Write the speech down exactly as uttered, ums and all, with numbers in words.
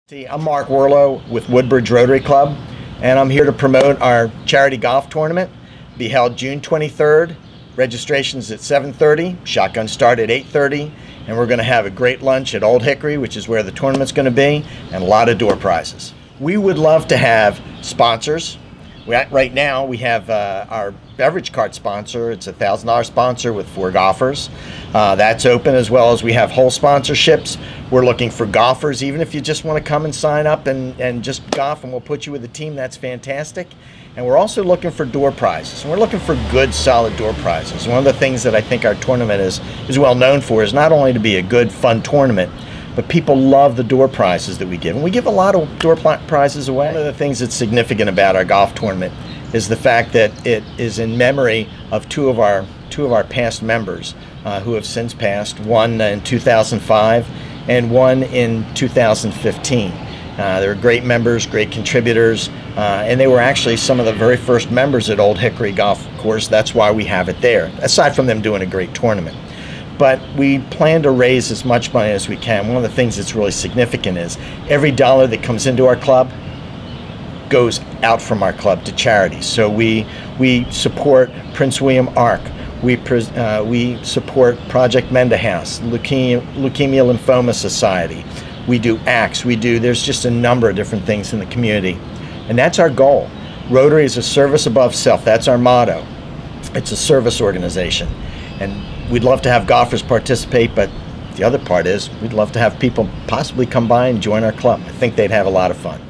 I'm Mark Worrilow with Woodbridge Rotary Club, and I'm here to promote our charity golf tournament. It'll be held June twenty-third. Registration's at seven thirty, shotgun start at eight thirty, and we're going to have a great lunch at Old Hickory, which is where the tournament's going to be, and a lot of door prizes. We would love to have sponsors. We, right now we have uh, our beverage cart sponsor. It's a one thousand dollar sponsor with four golfers. Uh, that's open, as well as we have whole sponsorships. We're looking for golfers. Even if you just want to come and sign up and, and just golf, and we'll put you with a team, that's fantastic. And we're also looking for door prizes. And we're looking for good, solid door prizes. One of the things that I think our tournament is, is well known for is not only to be a good, fun tournament, but people love the door prizes that we give. And we give a lot of door prizes away. One of the things that's significant about our golf tournament is the fact that it is in memory of two of our two of our past members uh, who have since passed, one in two thousand five and one in two thousand fifteen. Uh, they were great members, great contributors, uh, and they were actually some of the very first members at Old Hickory Golf Course. That's why we have it there, aside from them doing a great tournament. But we plan to raise as much money as we can. One of the things that's really significant is every dollar that comes into our club goes out from our club to charities. So we we support Prince William Ark. We uh, we support Project Menda House, Leukemia, Leukemia Lymphoma Society. We do acts. We do. There's just a number of different things in the community, and that's our goal. Rotary is a service above self. That's our motto. It's a service organization, and we'd love to have golfers participate, but the other part is we'd love to have people possibly come by and join our club. I think they'd have a lot of fun.